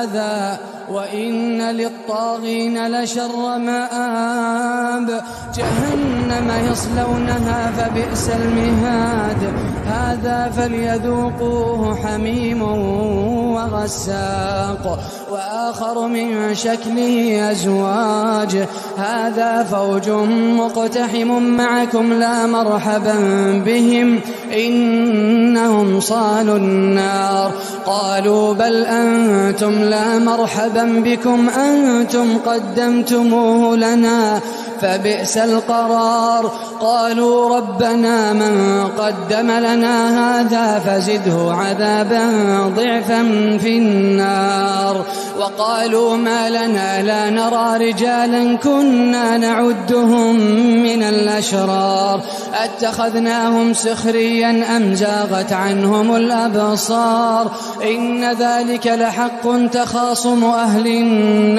هذا وإن للطاغين لشر مآب جهنم يصلونها فبئس المهاد هذا فليذوقوه حميم وغساق وآخر من شكله أزواج هذا فوج مقتحم معكم لا مرحبا بهم إنهم صالوا النار قالوا بل أنتم لا مرحبا بكم أنتم قدمتموه لنا فبئس القرار قالوا ربنا من قدم لنا هذا فزده عذابا ضعفا في النار وقالوا ما لنا لا نرى رجالا كنا نعدهم من الأشرار أتخذناهم سخريا أم زاغت عنهم الأبصار إن ذلك لحق تخاصم أهل النار